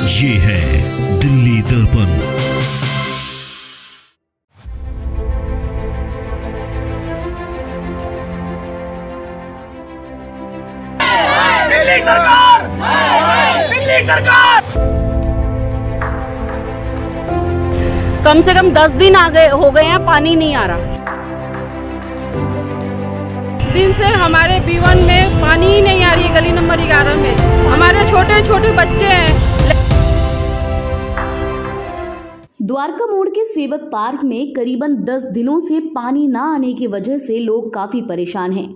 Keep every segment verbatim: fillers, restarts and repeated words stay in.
ये है दिल्ली दर्पण। दिल्ली सरकार, दिल्ली सरकार। कम से कम दस दिन आ गए हो गए हैं, पानी नहीं आ रहा। दिन से हमारे बी वन में पानी ही नहीं आ रही है। गली नंबर ग्यारह में हमारे छोटे छोटे बच्चे हैं। द्वारका मोड़ के सेवक पार्क में करीबन दस दिनों से पानी न आने की वजह से लोग काफी परेशान हैं।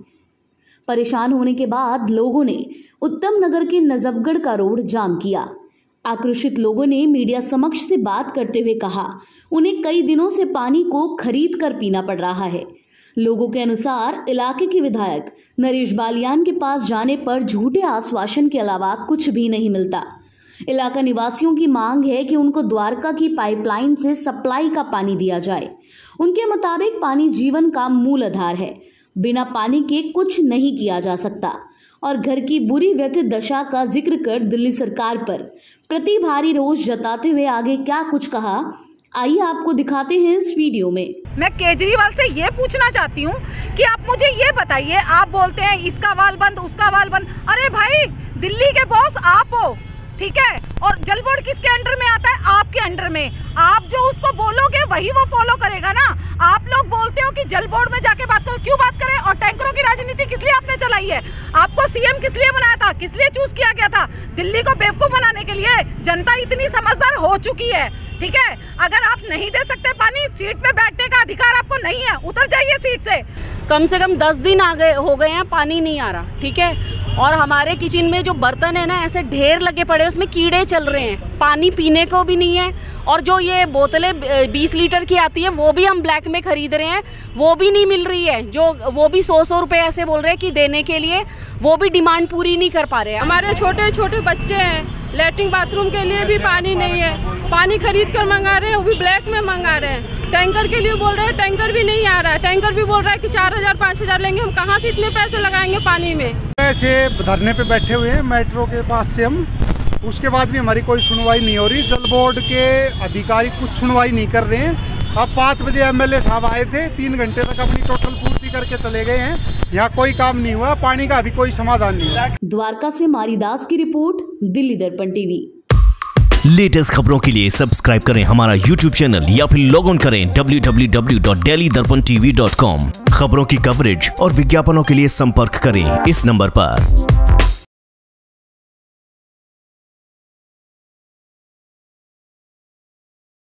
परेशान होने के बाद लोगों ने उत्तम नगर के नजफगढ़ का रोड जाम किया। आक्रोशित लोगों ने मीडिया समक्ष से बात करते हुए कहा, उन्हें कई दिनों से पानी को खरीद कर पीना पड़ रहा है। लोगों के अनुसार इलाके के विधायक नरेश बालियान के पास जाने पर झूठे आश्वासन के अलावा कुछ भी नहीं मिलता। इलाका निवासियों की मांग है कि उनको द्वारका की पाइपलाइन से सप्लाई का पानी दिया जाए। उनके मुताबिक पानी जीवन का मूल आधार है, बिना पानी के कुछ नहीं किया जा सकता। और घर की बुरी व्यथित दशा का जिक्र कर दिल्ली सरकार पर प्रति भारी रोष जताते हुए आगे क्या कुछ कहा, आइए आपको दिखाते हैं इस वीडियो में। मैं केजरीवाल से ये पूछना चाहती हूँ कि आप मुझे ये बताइए, आप बोलते हैं इसका वाल बंद उसका वाल बंद। अरे भाई, दिल्ली के बॉस आप हो, ठीक है, और जल बोर्ड किसके अंडर में आता है? आपके अंडर में। आप जो उसको बोलोगे वही वो फॉलो करेगा ना। आप लोग बोलते हो कि जल बोर्ड में जाके बात करो, क्यों बात करें? और टैंकरों की राजनीति किस लिए आपने चलाई है? आपको सीएम किस लिए बनाया था, किस लिए चूज किया गया था? दिल्ली को बेवकूफ बनाने के लिए। जनता इतनी समझदार हो चुकी है, ठीक है। अगर आप नहीं दे सकते पानी, सीट पे बैठने का अधिकार आपको नहीं है, उतर जाइए सीट से। कम से कम दस दिन आ गए हो गए हैं, पानी नहीं आ रहा, ठीक है। और हमारे किचन में जो बर्तन है ना, ऐसे ढेर लगे पड़े, उसमें कीड़े चल रहे हैं। पानी पीने को भी नहीं है। और जो ये बोतलें बीस लीटर की आती है वो भी हम ब्लैक में खरीद रहे हैं, वो भी नहीं मिल रही है। जो वो भी सौ सौ रुपये ऐसे बोल रहे हैं कि देने के लिए, वो भी डिमांड पूरी नहीं कर पा रहे हैं। हमारे छोटे छोटे बच्चे हैं, लेटरिन बाथरूम के लिए भी पानी नहीं है। पानी खरीद कर मंगा रहे हैं, वो भी ब्लैक में मंगा रहे हैं। टैंकर के लिए बोल रहे हैं, टैंकर भी नहीं आ रहा है। टैंकर भी बोल रहा है कि चार हजार पाँच हजार लेंगे। हम कहाँ से इतने पैसे लगाएंगे पानी में? ऐसे धरने पे बैठे हुए हैं मेट्रो के पास से हम, उसके बाद भी हमारी कोई सुनवाई नहीं हो रही। जल बोर्ड के अधिकारी कुछ सुनवाई नहीं कर रहे हैं। अब पाँच बजे एमएलए साहब आए थे, तीन घंटे तक अपनी टोटल पूर्ति करके चले गए हैं। यहाँ कोई काम नहीं हुआ, पानी का अभी कोई समाधान नहीं हुआ। द्वारका से मारीदास की report, Delhi Darpan TV. Latest खबरों के लिए सब्सक्राइब करें हमारा यूट्यूब चैनल या फिर लॉग ऑन करें W W W dot Delhi Darpan TV dot com. खबरों की कवरेज और विज्ञापनों के लिए संपर्क करें इस नंबर पर।